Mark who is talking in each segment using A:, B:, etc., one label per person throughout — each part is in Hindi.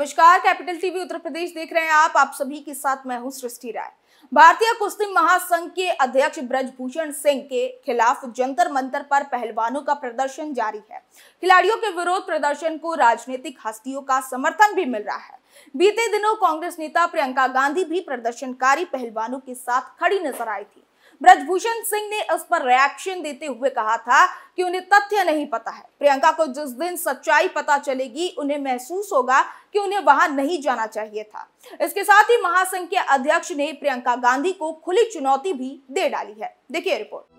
A: नमस्कार, कैपिटल टीवी उत्तर प्रदेश देख रहे हैं आप सभी के साथ मैं हूं सृष्टि राय। भारतीय कुश्ती महासंघ के अध्यक्ष ब्रजभूषण सिंह के खिलाफ जंतर मंतर पर पहलवानों का प्रदर्शन जारी है। खिलाड़ियों के विरोध प्रदर्शन को राजनीतिक हस्तियों का समर्थन भी मिल रहा है। बीते दिनों कांग्रेस नेता प्रियंका गांधी भी प्रदर्शनकारी पहलवानों के साथ खड़ी नजर आई थी। ब्रजभूषण सिंह ने इस पर रिएक्शन देते हुए कहा था कि उन्हें तथ्य नहीं पता है। प्रियंका को जिस दिन सच्चाई पता चलेगी उन्हें महसूस होगा कि उन्हें वहां नहीं जाना चाहिए था। इसके साथ ही महासंघ के अध्यक्ष ने प्रियंका गांधी को खुली चुनौती भी दे डाली है। देखिए रिपोर्ट।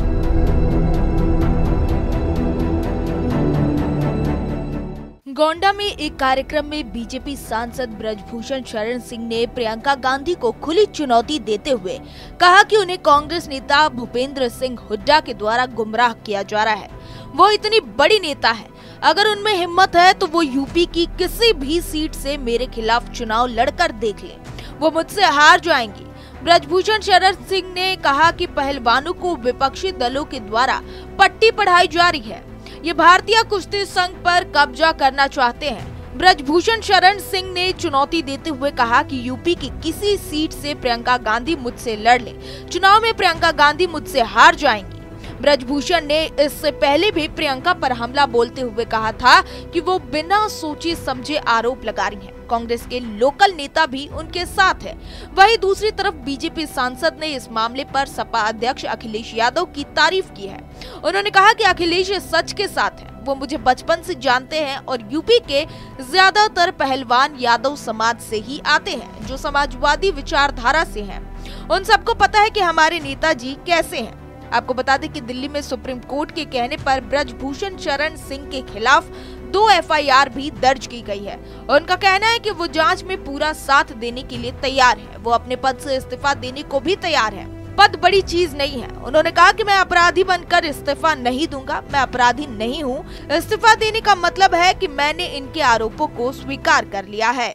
B: गोंडा में एक कार्यक्रम में बीजेपी सांसद ब्रजभूषण शरण सिंह ने प्रियंका गांधी को खुली चुनौती देते हुए कहा कि उन्हें कांग्रेस नेता भूपेंद्र सिंह हुड्डा के द्वारा गुमराह किया जा रहा है। वो इतनी बड़ी नेता है, अगर उनमें हिम्मत है तो वो यूपी की किसी भी सीट से मेरे खिलाफ चुनाव लड़कर देख लें, वो मुझसे हार जाएंगी। ब्रजभूषण शरण सिंह ने कहा कि पहलवानों को विपक्षी दलों के द्वारा पट्टी पढ़ाई जा रही है, ये भारतीय कुश्ती संघ पर कब्जा करना चाहते हैं। ब्रजभूषण शरण सिंह ने चुनौती देते हुए कहा कि यूपी की किसी सीट से प्रियंका गांधी मुझसे लड़ ले, चुनाव में प्रियंका गांधी मुझसे हार जाएंगी। ब्रजभूषण ने इससे पहले भी प्रियंका पर हमला बोलते हुए कहा था कि वो बिना सोचे समझे आरोप लगा रही हैं। कांग्रेस के लोकल नेता भी उनके साथ है। वहीं दूसरी तरफ बीजेपी सांसद ने इस मामले पर सपा अध्यक्ष अखिलेश यादव की तारीफ की है। उन्होंने कहा कि अखिलेश सच के साथ है, वो मुझे बचपन से जानते हैं और यूपी के ज्यादातर पहलवान यादव समाज से ही आते हैं, जो समाजवादी विचारधारा से हैं। उन सबको पता है कि हमारे नेताजी कैसे हैं। आपको बता दें कि दिल्ली में सुप्रीम कोर्ट के कहने पर ब्रजभूषण शरण सिंह के खिलाफ 2 एफआईआर भी दर्ज की गई है। उनका कहना है कि वो जांच में पूरा साथ देने के लिए तैयार है। वो अपने पद से इस्तीफा देने को भी तैयार है। पद बड़ी चीज नहीं है। उन्होंने कहा कि मैं अपराधी बनकर इस्तीफा नहीं दूंगा, मैं अपराधी नहीं हूँ। इस्तीफा देने का मतलब है कि मैंने इनके आरोपों को स्वीकार कर लिया है।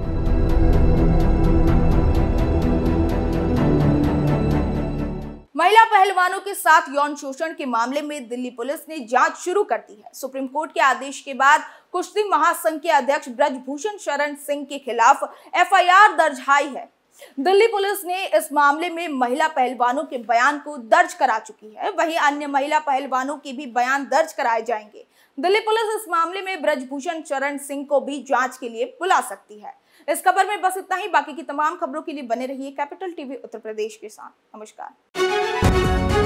A: महिला पहलवानों के साथ यौन शोषण के मामले में दिल्ली पुलिस ने जांच शुरू कर दी है। सुप्रीम कोर्ट के आदेश के बाद कुश्ती महासंघ के अध्यक्ष ब्रजभूषण शरण सिंह के खिलाफ एफआईआर दर्ज आई है। दिल्ली पुलिस ने इस मामले में महिला पहलवानों के बयान को दर्ज करा चुकी है। वहीं अन्य महिला पहलवानों के भी बयान दर्ज कराए जाएंगे। दिल्ली पुलिस इस मामले में ब्रजभूषण शरण सिंह को भी जांच के लिए बुला सकती है। इस खबर में बस इतना ही। बाकी की तमाम खबरों के लिए बने रहिए कैपिटल टीवी उत्तर प्रदेश के साथ। नमस्कार।